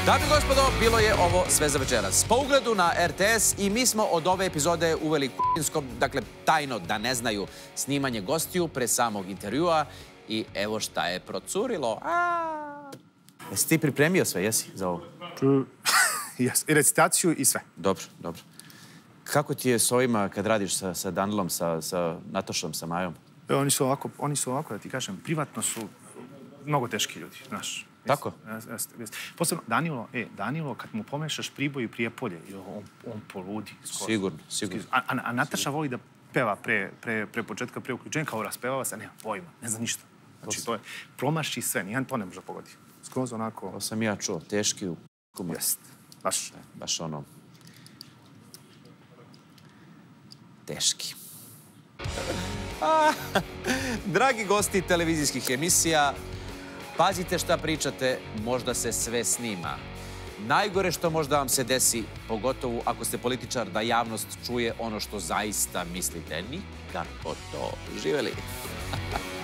Dame i gospodo, bilo je ovo sve za večeras. Po ugledu na RTS i mi smo od ove epizode uveli kućinsko, dakle tajno da ne znaju, snimanje gostiju pre samog intervjua i evo šta je procurilo. Jesi ti pripremio sve, jesi, za ovo? Jes, i recitaciju i sve. Dobro, dobro. Kako ti je s ovima kad radiš sa Danilom, sa Natošom, sa Majom? Oni su ovako, da ti kažem, privatno su mnogo teški ljudi, znaš. Tako? Posebno, Danilo, kad mu pomešaš Priboj i Prijepolje, on poludi. Sigurno, sigurno. A Nataša voli da peva pre početka, pre uključenja, kao raspevava se, nema pojma, ne zna ništa. Znači, to je, promaši sve, nijedan to ne može pogodi. Skroz onako... To sam ja čuo, teški u kumu. Jest, baš. Baš ono... Teški. Dragi gosti televizijskih emisija, pazite šta pričate, možda se sve snima. Najgore što možda vam se desi, pogotovo ako ste političar, da javnost čuje ono što zaista mislite. Nikako to. Živeli!